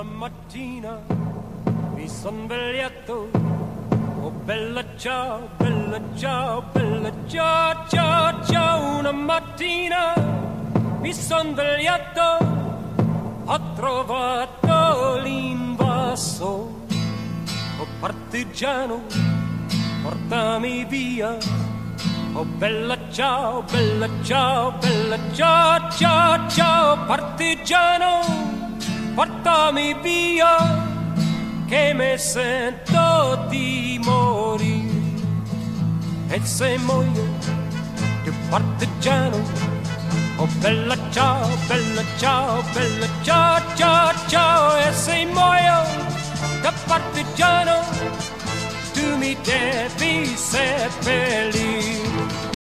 mattina mi son svegliato, oh bella ciao, bella ciao, bella ciao, ciao, ciao. Una mattina mi son svegliato, ho trovato l'invaso, oh partigiano, portami via. Oh bella ciao, bella ciao, bella ciao, ciao, ciao, partigiano, portami via, che me sento di morire. E se muoio, tu partigiano, oh bella ciao, bella ciao, bella ciao, ciao, ciao. E se muoio, da partigiano, tu mi devi seppellire.